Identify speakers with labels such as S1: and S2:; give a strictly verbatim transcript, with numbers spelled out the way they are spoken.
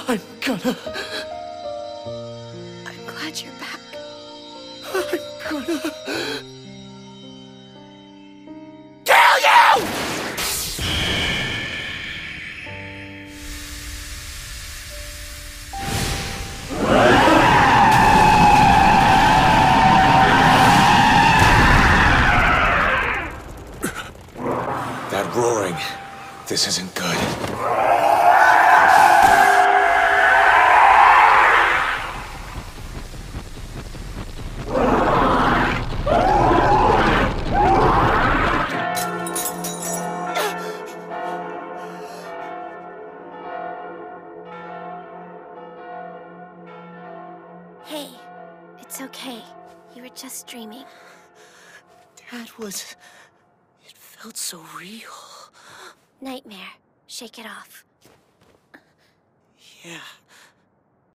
S1: I'm gonna...
S2: I'm glad you're back.
S1: I'm gonna... kill you! That roaring, this isn't good.
S2: Hey, it's okay. You were just dreaming.
S1: That was... it felt so real.
S2: Nightmare. Shake it off.
S1: Yeah.